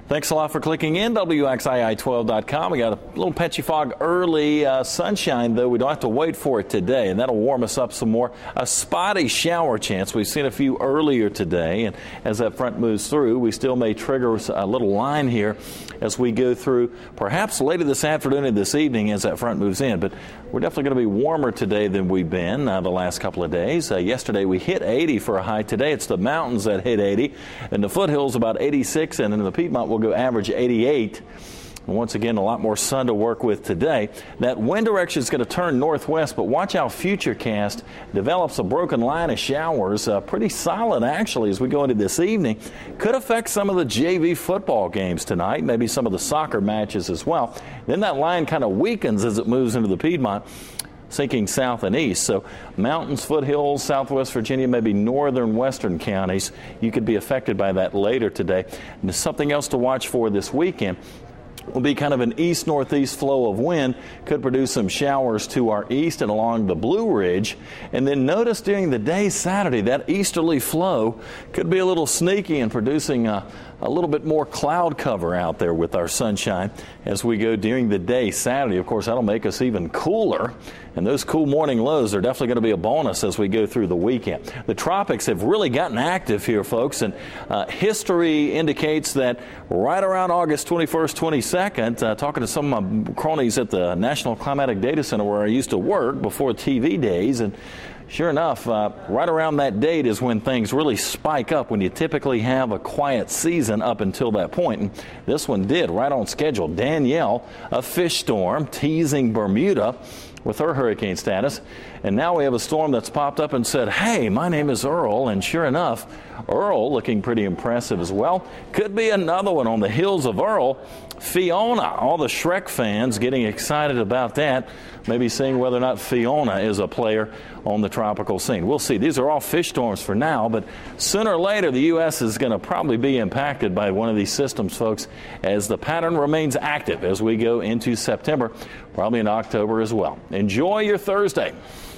Thanks a lot for clicking in, WXII12.com. We got a little patchy fog early, sunshine, though. We don't have to wait for it today, and that'll warm us up some more. A spotty shower chance. We've seen a few earlier today, and as that front moves through, we still may trigger a little line here as we go through, perhaps later this afternoon and this evening as that front moves in. But we're definitely going to be warmer today than we've been the last couple of days. Yesterday we hit 80 for a high. Today it's the mountains that hit 80, and the foothills about 86, and in the Piedmont we'll go average 88. And once again, a lot more sun to work with today. That wind direction is going to turn northwest, but watch how Futurecast develops a broken line of showers. Pretty solid, actually, as we go into this evening. Could affect some of the JV football games tonight, maybe some of the soccer matches as well. Then that line kind of weakens as it moves into the Piedmont, sinking south and east. So mountains, foothills, southwest Virginia, maybe northern western counties, you could be affected by that later today. And there's something else to watch for this weekend. Will be kind of an east-northeast flow of wind, could produce some showers to our east and along the Blue Ridge. And then notice during the day Saturday, that easterly flow could be a little sneaky and producing a little bit more cloud cover out there with our sunshine as we go during the day Saturday. Of course, that'll make us even cooler, and those cool morning lows are definitely going to be a bonus as we go through the weekend. The tropics have really gotten active here, folks, and history indicates that right around August 21st, 22nd, talking to some of my cronies at the National Climatic Data Center where I used to work before TV days, and sure enough, right around that date is when things really spike up, when you typically have a quiet season up until that point. And this one did, right on schedule. Danielle, a fish storm, teasing Bermuda with her hurricane status. And now we have a storm that's popped up and said, hey, my name is Earl. And sure enough, Earl looking pretty impressive as well. Could be another one on the heels of Earl. Fiona, all the Shrek fans getting excited about that, maybe seeing whether or not Fiona is a player on the tropical scene. We'll see. These are all fish storms for now, but sooner or later the U.S. is going to probably be impacted by one of these systems, folks, as the pattern remains active as we go into September, probably in October as well. Enjoy your Thursday.